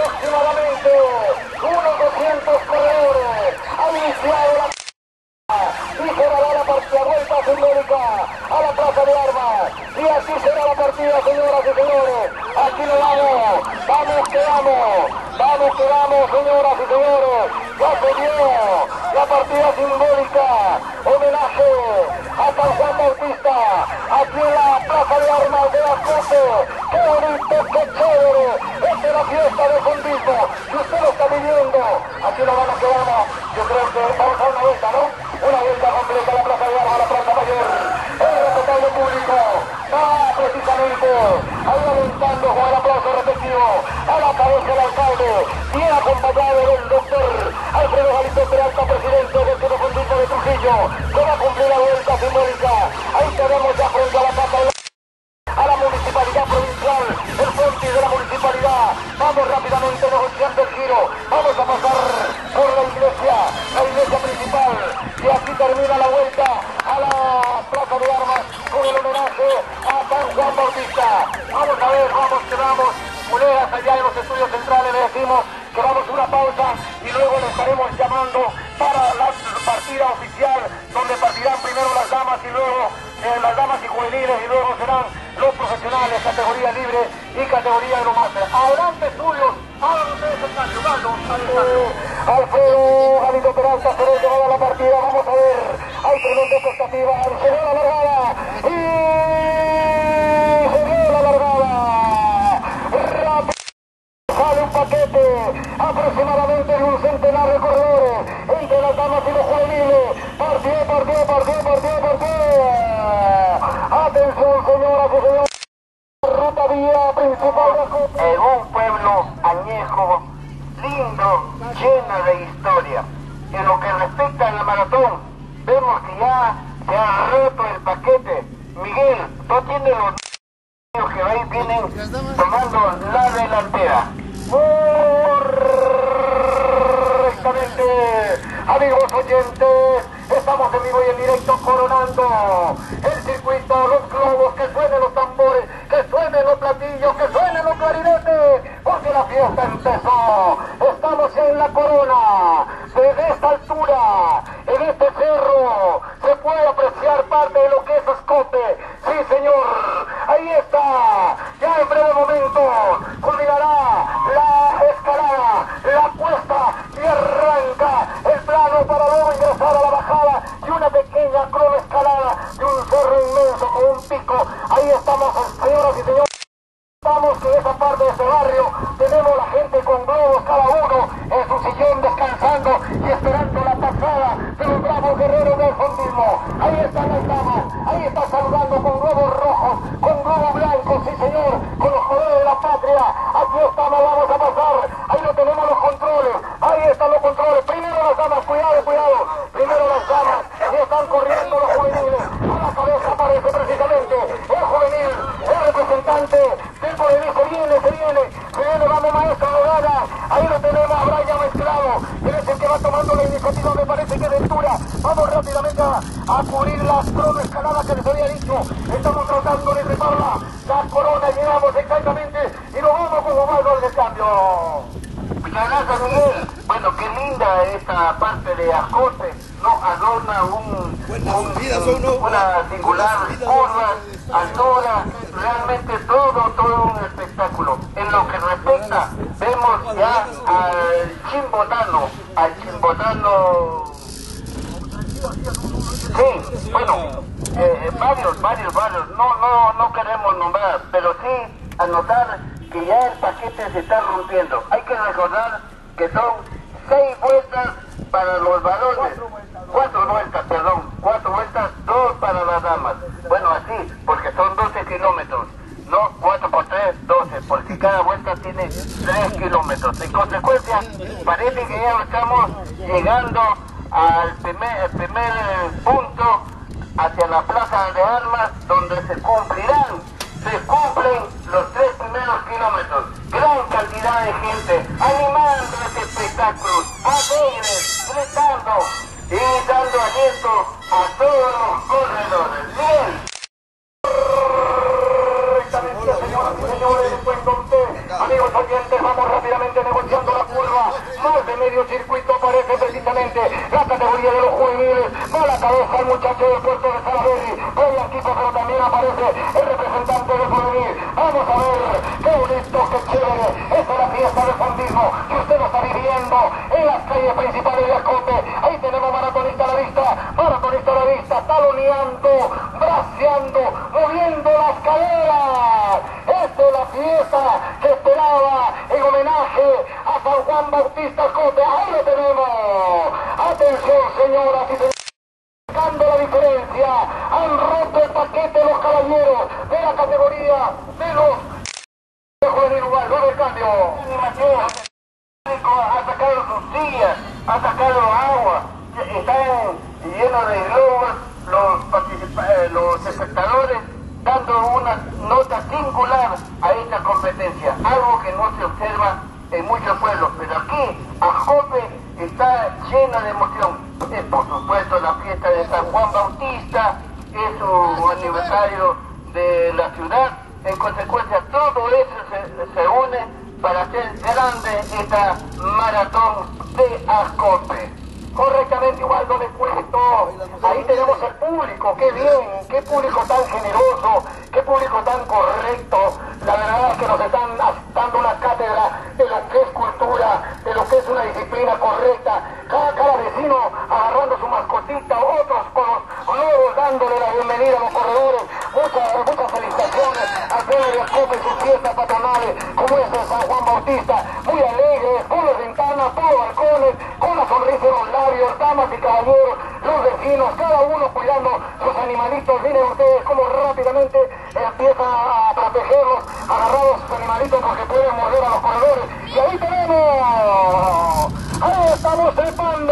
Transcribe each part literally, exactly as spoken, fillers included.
aproximadamente unos doscientos corredores. Ha iniciado la y se dará la partida, vuelta simbólica a la plaza de armas. Y así será la partida, señoras y señores. Aquí lo vamos, vamos que vamos, vamos que vamos, señoras y señores. Ya se dio la partida simbólica, homenaje a San Juan Bautista, aquí en la plaza de armas de las Cortes. ¡Qué bonito, qué chévere! Esta es la fiesta del fundismo y usted lo está viviendo. Aquí lo vamos que vamos. Yo creo que vamos a una vuelta, ¿no? Una vuelta completa a la plaza de armas, a la plaza mayor. El respetable público va precisamente ahí alentando con el aplauso respectivo a la cabeza del alcalde, bien acompañado del doctor Alfredo Galindo Peralta, presidente del Club Fundismo de Trujillo, que va a cumplir la vuelta simbólica. Ahí tenemos ya frente a la casa de la a la municipalidad provincial, el frontis de la municipalidad. Vamos rápidamente negociando el giro, vamos a pasar por la iglesia, la iglesia principal, y aquí termina la vuelta a la plaza de armas con el homenaje a San Juan Bautista. Vamos a ver, vamos que vamos, Muleas allá en los estudios centrales le decimos que vamos a una pausa y luego le estaremos llamando para la partida oficial, donde partirán primero las damas y luego eh, las damas y juveniles y luego serán los profesionales, categoría libre y categoría no máster. Adelante, estudios, hagan ustedes el cambio, Galdo, eh, Alfredo Galindo Peralta se ve llevada la partida, vamos a ver, hay tremenda expectativa, se ve la largada y se ve la largada. Rápido. Sale un paquete aproximadamente de un centenar de corredores entre las damas y los juveniles. Partió, partió, partió, partió, partió. Atención, señoras y señores. Ruta vía principal de en un pueblo añejo, lindo, lleno de historia. En lo que respecta a la maratón, vemos que ya se ha roto el paquete. Miguel, tú tienes los que ahí vienen tomando la delantera. Correctamente, amigos oyentes, estamos en vivo y en directo coronando el circuito, los globos, que suenen los tambores, que suenen los platillos, que suenen los clarinetes, porque la fiesta empezó. Estamos en la corona, desde esta altura, en este cerro, se puede apreciar parte de lo que es Escote. Sí, señor, ahí está, ya en breve momento culminará la escalada, la cuesta y arranca el plano para luego ingresar a la bajada y una pequeña crono escalada de un cerro inmenso con un pico. Ahí estamos, señoras y señores. Estamos que en esa parte de este barrio tenemos la gente con globos, cada uno en su sillón descansando y esperando la pasada de los bravos guerreros del fundismo. Ahí están las damas, ahí están saludando con globos rojos, con globos blancos, sí señor, con los colores de la patria. Aquí estamos, vamos a pasar, ahí lo tenemos los controles, ahí están los controles. Primero las damas, cuidado, cuidado, primero las damas, y están corriendo los juveniles. A la cabeza aparece precisamente el juvenil, el representante del poderío. Se viene, se viene, se viene, vamos maestro, lo gana. Ahí lo tenemos a Brian Mezclado, él es el que va tomando la iniciativa, me parece que de altura. Vamos rápidamente a, a cubrir las crono escaladas que les había dicho. Estamos tratando de repararla, la corona, llegamos exactamente y nos vamos con Osvaldo del cambio. Muchas gracias, Miguel. Bueno, qué linda esta parte de Ascote, no adorna un, un, una singular curva, altura, realmente todo, todo un espectáculo. En lo que respecta, vemos ya al Chimbotano, al Chimbotano, sí, bueno, eh, varios, varios, varios, no, no, no queremos nombrar, pero sí anotar que ya el paquete se está rompiendo. Hay que recordar que son seis vueltas para los varones, cuatro vueltas, perdón, cuatro vueltas, dos para las damas. Bueno, así, porque son doce kilómetros, no cuatro por tres, doce, porque cada vuelta tiene tres kilómetros. En consecuencia, parece que ya estamos llegando al primer, el primer punto hacia la plaza de armas, donde se cumplirán se cumplen los tres primeros kilómetros. Gran cantidad de gente animando este espectáculo, alegres, gritando y dando aliento a todos los corredores. Bien. Correctamente, señoras y señores, después con usted, amigos oyentes, vamos rápidamente a negociar. profundismo que usted lo está viviendo en las calles principales de Ascope. Ahí tenemos maratonista a la vista, maratonista a la vista, taloneando, braceando, moviendo las caderas. Esta es la fiesta que esperaba en homenaje a San Juan Bautista Ascope. Ahí lo tenemos. Atención, señoras y señores. Marcando la diferencia, han roto el paquete los caballeros de la categoría de los de juvenil lugar, luego el cambio. Animación, ha sacado sus sillas, ha sacado agua, están llenos de globos los, participa los espectadores dando una nota singular a esta competencia, algo que no se observa en muchos pueblos, pero aquí Ascope está llena de emoción. Es por supuesto la fiesta de San Juan Bautista, es su aniversario de la ciudad, en consecuencia todo eso se, se une para hacer grande esta maratón de Ascope. Correctamente, igual no le cuento, ahí tenemos el público, qué bien, qué público tan generoso, qué público tan correcto. La verdad es que nos están dando una cátedra de lo que es cultura, de lo que es una disciplina correcta. Cada, cada vecino agarrando su mascotita, otros con los globos dándole la bienvenida a los corredores. Muchas, muchas felicitaciones al pueblo de Ascope y sus fiestas patronales, como es de San Juan Bautista, muy alegres, con las ventanas, todos los balcones, con la sonrisa en los labios, damas y caballeros, los vecinos, cada uno cuidando sus animalitos. Miren ustedes cómo rápidamente empieza a protegerlos, agarrados sus animalitos porque pueden morder a los corredores. Y ahí tenemos, ahí estamos trepando,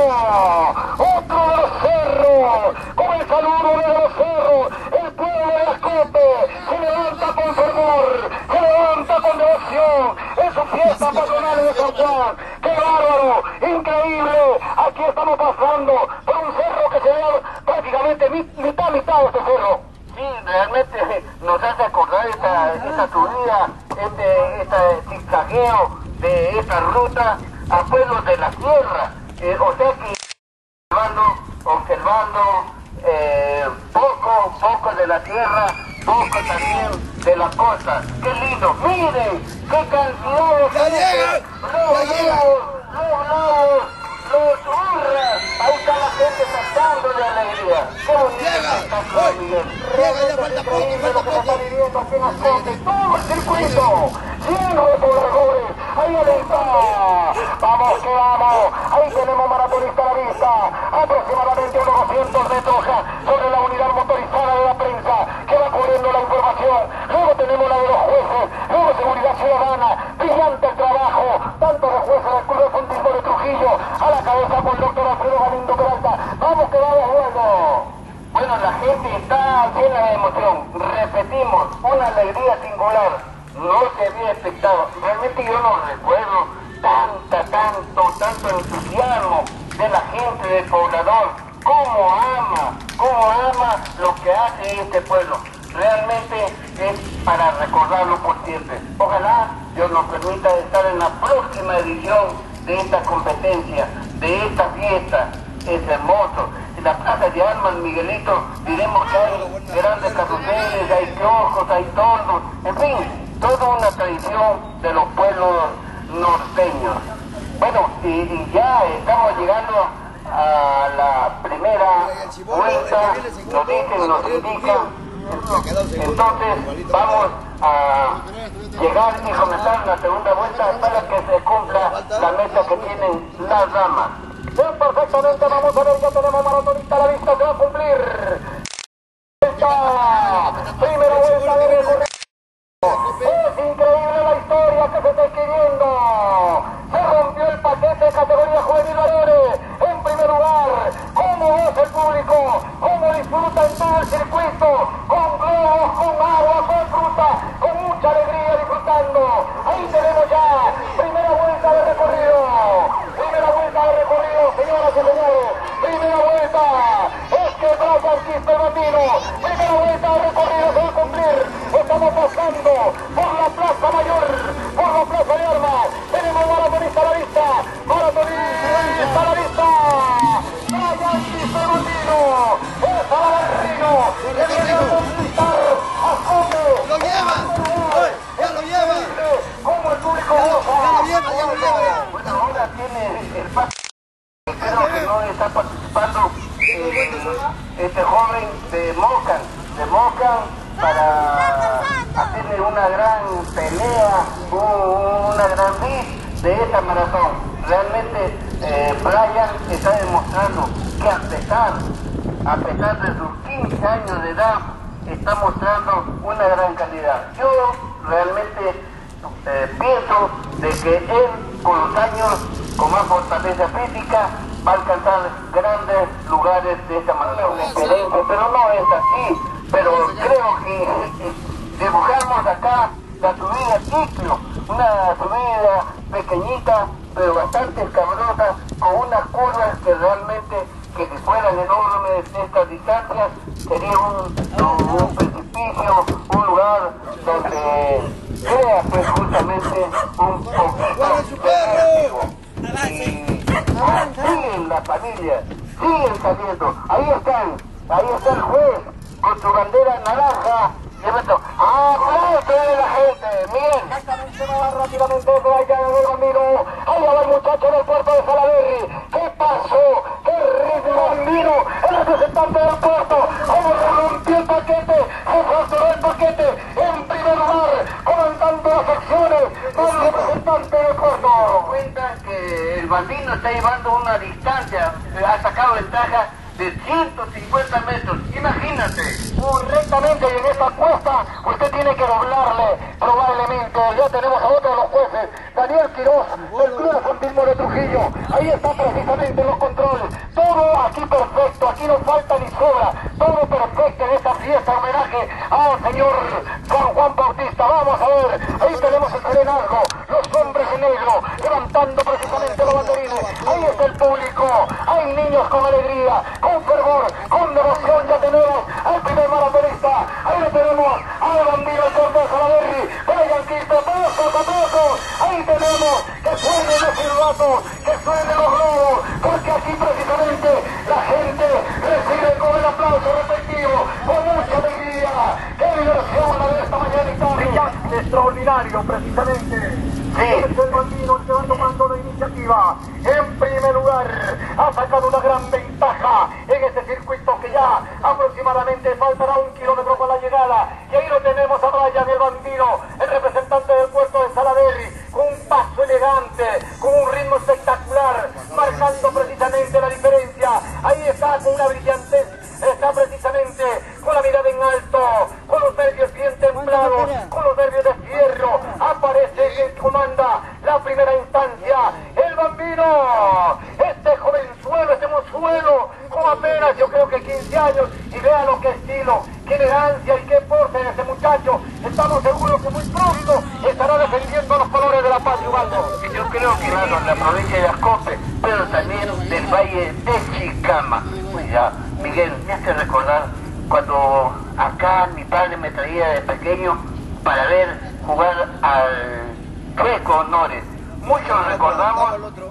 otro de los cerros, con el saludo de los cerros, el pueblo de Ascope se levanta con fervor, se levanta con devoción en su fiesta patronal de San Juan. ¡Qué bárbaro! ¡Increíble! Aquí estamos pasando por un cerro que se ve prácticamente mitad, mitad de este cerro. Sí, realmente nos hace acordar esta, esta subida, este, este zigzagueo de esta ruta a pueblos de la sierra. Eh, o sea que observando, observando eh, poco, poco de la tierra, poco también de la costa. ¡Qué lindo! ¡Miren! ¡Qué cantidad de gente! ¡Los globos! ¡Los globos! ¡Los hurras! Ahí está la gente saltando de alegría. ¡Qué bonito espectáculo, Miguel! Realmente es increíble lo que se está viviendo aquí en Ascope. Todo el circuito lleno de pobladores. Ahí está. Vamos que vamos. Ahí tenemos maratonista a la vista. Aproximadamente unos doscientos metros sobre la unidad motorizada de la prensa que va cubriendo la información. Luego tenemos la de los jueces. Luego seguridad ciudadana. Brillante el trabajo. Tanto de jueces del Club de Fondismo de Trujillo. A la cabeza con el doctor Alfredo Galindo Peralta. Vamos que vamos luego. Bueno, la gente está llena de emoción. Repetimos, una alegría singular. No se había expectado. Realmente yo no recuerdo tanta, tanto, tanto entusiasmo de la gente del poblador. Cómo ama, cómo ama lo que hace este pueblo. Realmente es para recordarlo por siempre. Ojalá Dios nos permita estar en la próxima edición de esta competencia, de esta fiesta. Es hermoso. En la plaza de armas, Miguelito, diremos que hay grandes carruseles, hay kioscos, hay tornos, en fin, toda una tradición de los pueblos norteños. Bueno, y, y ya estamos llegando a la primera vuelta, nos dicen, nos indican. Entonces vamos a llegar y comenzar la segunda vuelta para que se cumpla la meta que tienen las damas. Bien, perfectamente, vamos a ver, ya tenemos maratonista a la vista, se va a cumplir. Primera vuelta de recorrido. Es increíble la historia que se está escribiendo. Se rompió el paquete de categoría juvenil mayores. En primer lugar, cómo es el público, cómo disfruta en todo el circuito, con globos, con agua, con fruta, con mucha alegría disfrutando. Ahí tenemos ya primera vuelta de recorrido. Primera vuelta de recorrido, señoras y señores. Primera vuelta. Es que Brian Quispe Matino. Primera vuelta de recorrido se va a cumplir. Estamos pasando por la Plaza Mayor, por la Plaza de Armas. Tenemos maratonista a la vista. Maratonista a la vista. Brian Quispe Matino. Es Alarrino. Que viene a conquistar a Ascope. ¡Lo lleva! ¡Ya lo lleva! Como el público goza. ¡Ya lo lleva! ¡Ya lo lleva! creo que no está participando eh, este joven de Mocan, de Mocan para hacerle una gran pelea, una gran bis de esta maratón. Realmente eh, Brian está demostrando que a pesar, a pesar de sus quince años de edad, está mostrando una gran calidad. Yo realmente eh, pienso de que él, con los años, con más fortaleza física, va a alcanzar grandes lugares de esta maratón. Pero no es así. Pero creo que dibujamos acá la subida ciclo, una subida pequeñita, pero bastante escabrosa, con unas curvas que realmente, que si fueran enormes estas distancias, sería un, un, un precipicio, un lugar donde crea pues justamente un poquito de vértigo. Y siguen las familias, siguen saliendo, ahí están, ahí está el juez con su bandera naranja. ¡Ah, aplauso de la gente! ¡Miren! Exactamente, va rápidamente por allá del Bambino. Allá va el muchacho del puerto de Salaberry. ¿Qué pasó? ¡Qué ritmo, Bambino! El representante del puerto. ¡Cómo rompió el paquete! ¡Se fracturó el paquete! En primer lugar, comandando las acciones del representante del puerto. Cuenta que el Bambino está llevando una distancia, ha sacado ventaja de ciento cincuenta metros, imagínate. Correctamente, y en esta cuesta usted tiene que doblarle, probablemente. Ya tenemos a otro de los jueces, Daniel Quiroz, del Club de Atletismo de Trujillo. Ahí está precisamente los controles. Todo aquí perfecto, aquí no falta ni sobra. Todo perfecto en esta fiesta homenaje al señor San Juan Bautista. Vamos a ver, ahí tenemos el serenazgo, los hombres en negro, levantando precisamente los banderines. Ahí está el público, hay niños con alegría, con fervor, con devoción. Ya tenemos al primer maratonista, ahí lo tenemos, al Bambino, el corte de Salaberry, Brian Quispe, paso a paso. Ahí tenemos que suenen los silbatos, que suenen los globos, porque aquí precisamente la gente recibe con el aplauso respectivo, con mucha alegría. ¡Qué diversión la de esta mañana y tarde! Extraordinario, precisamente. Sí. El Bambino se va tomando la iniciativa. En primer lugar, ha sacado una gran ventaja en este circuito que ya aproximadamente faltará un kilómetro para la llegada. Y ahí lo tenemos a Brian, el Bambino, el representante del puerto de Salaberry, con un paso elegante, con un ritmo espectacular, marcando precisamente la diferencia. Ahí está con una brillantez, está precisamente con la mirada en alto, con los nervios bien templados, con los nervios de fierro. Aparece el comanda la primera instancia, el Bambino, este jovenzuelo, este mozuelo, con apenas yo creo que quince años, y vea lo que estilo, qué elegancia y qué porte de ese muchacho. Estamos seguros que muy pronto estará defendiendo los colores de la patria, Ubaldo. Yo creo que claro, la provincia de Ascope, pero también del valle de Chicama. Pues ya, Miguel, me hace recordar cuando acá mi padre me traía de pequeño para ver jugar al Chueco Honores. Muchos recordamos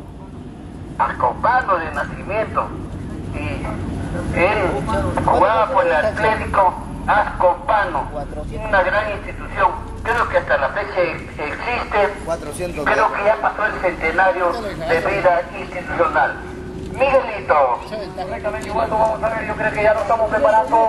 Ascopano de nacimiento, y él jugaba por el Atlético Ascopano, una gran institución. Creo que hasta la fecha existe, creo que ya pasó el centenario de vida institucional. Miguelito. Correctamente, igual vamos a ver, yo creo que ya nos estamos preparando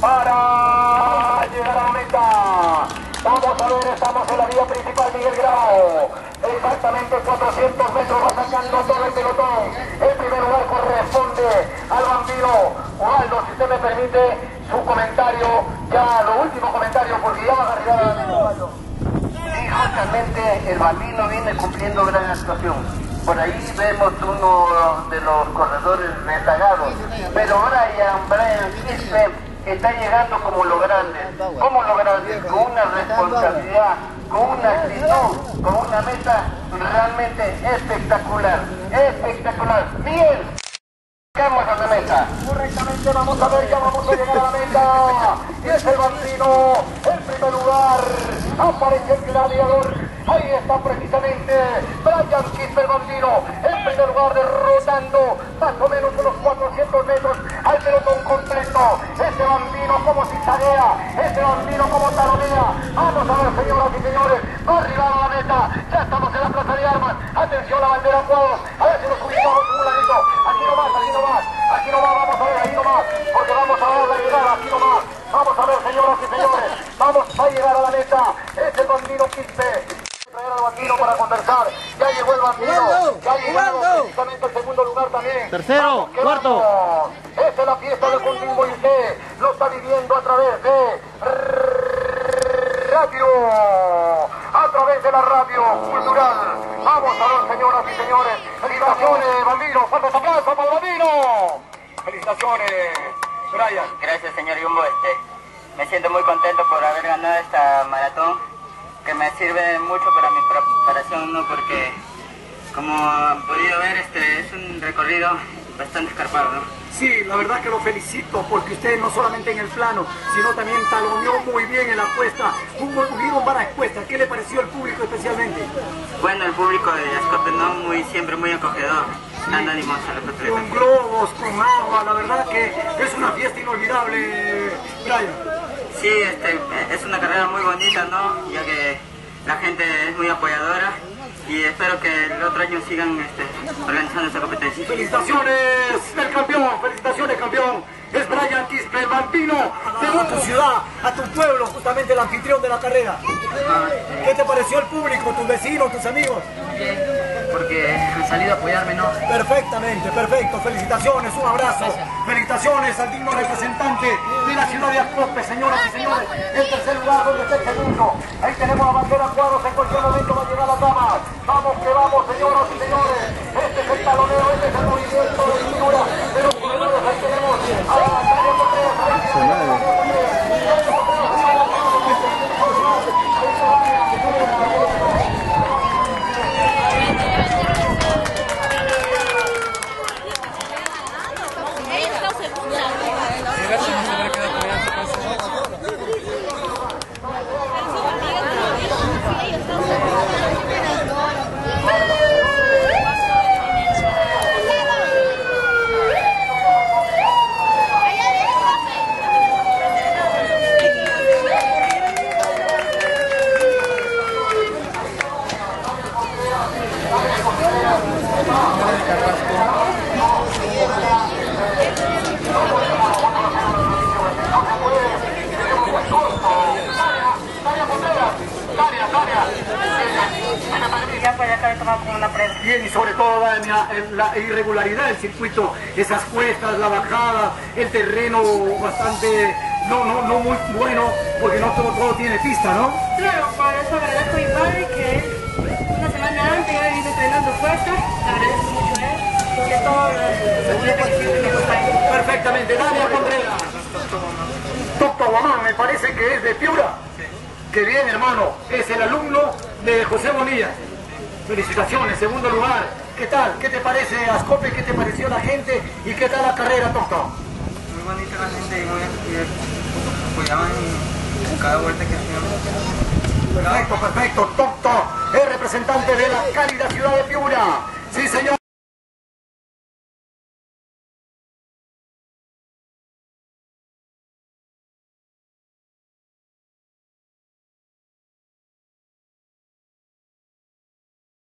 para llegar a la meta. Vamos a ver, estamos en la vía principal, Miguel Grau. Exactamente cuatrocientos metros va sacando todo el pelotón. El primer lugar corresponde al Bambino. Ubaldo, si usted me permite su comentario, ya lo último comentario, porque ya va a arribar a la meta. Sí, justamente el Bambino viene cumpliendo gran actuación. Por ahí vemos uno de los corredores rezagados, pero Brian, Brian Quispe está llegando como lo grande, como lo grande, con una responsabilidad, con una actitud, con una meta realmente espectacular, espectacular. Bien, llegamos a la meta. Correctamente, vamos a ver, ya vamos a llegar a la meta. Y es el Bambino, en primer lugar, aparece el gladiador. Ahí está precisamente Brian Quispe, el Bambino, en primer lugar derrotando más o menos unos cuatrocientos metros al pelotón completo. Ese Bambino como zigzaguea, ese Bambino como talonea. Vamos a ver, señoras y señores, va a arribar a la meta. Ya estamos en la plaza de armas. Atención, la bandera a cuadros. A ver casi nos ubicamos en un ladito. Aquí nomás, aquí nomás, aquí nomás, vamos a ver, ahí nomás, porque vamos a ver la llegada, aquí nomás. Vamos a ver, señoras y señores, vamos a llegar a la meta. Es el Bambino Quispe. Traer al Bambino para conversar. Ya llegó el Bambino. Ya llegó precisamente el segundo lugar también. Tercero, Vamos, cuarto. Vamos. Esta es la fiesta del Fundismo y usted lo está viviendo a través de radio. A través de la radio cultural. Vamos a ver, señoras y señores. Felicitaciones, Bambino. Fuertes aplausos para el Bambino. Felicitaciones, Brian. Gracias, señor Jumbo. Este, me siento muy contento por haber ganado esta maratón, que me sirve mucho para mi preparación, ¿no? Porque, como han podido ver, este es un recorrido bastante escarpado, ¿no? Sí, la verdad que lo felicito porque usted no solamente en el plano, sino también taloneó muy bien en la apuesta. Hubieron varias apuestas. ¿Qué le pareció al público especialmente? Bueno, el público de Ascope, ¿no? Muy, siempre muy acogedor, dando ánimos a los atletas. Con globos, con agua, la verdad que es una fiesta inolvidable, Brian. Sí, este, es una carrera muy bonita, ¿no? Ya que la gente es muy apoyadora. Y espero que el otro año sigan este, organizando esta competencia. ¡Felicitaciones del campeón! ¡Felicitaciones, campeón! Es Brian Quispe, el Bambino, de tu ciudad, a tu pueblo, justamente el anfitrión de la carrera. ¿Qué te pareció el público, tus vecinos, tus amigos? Bien, porque han salido a apoyarme, ¿no? Perfectamente, perfecto. Felicitaciones, un abrazo. Felicitaciones al digno representante de la ciudad de Ascope, señoras y señores. El tercer lugar, donde está el segundo. Ahí tenemos la bandera cuadros, en cualquier momento va a llegar la dama. Vamos que vamos, señoras y señores. Este es el taloneo, este es el movimiento de cintura de los corredores. Ahí tenemos a la Calle Contreras, ahí tenemos a la Calle Bien, y sobre todo la, la irregularidad del circuito, esas cuestas, la bajada, el terreno bastante, no, no, no muy bueno, porque no todo, todo tiene pista, ¿no? Claro, por eso agradezco a mi padre que una semana antes ya he venido entrenando fuerza, le agradezco mucho a él, y a todos los atletas que siempre me acompañan. Perfectamente, Daniel Contreras. Toctobamán, me parece que es de Piura. Que bien, hermano, es el alumno de José Bonilla. Felicitaciones, segundo lugar. ¿Qué tal? ¿Qué te parece Ascope? ¿Qué te pareció la gente? ¿Y qué tal la carrera, Tocto? Muy bonita la gente y muy apoyaban en cada vuelta que hacíamos. Perfecto, perfecto. Tocto, el representante de la cálida ciudad de Piura. Sí, señor.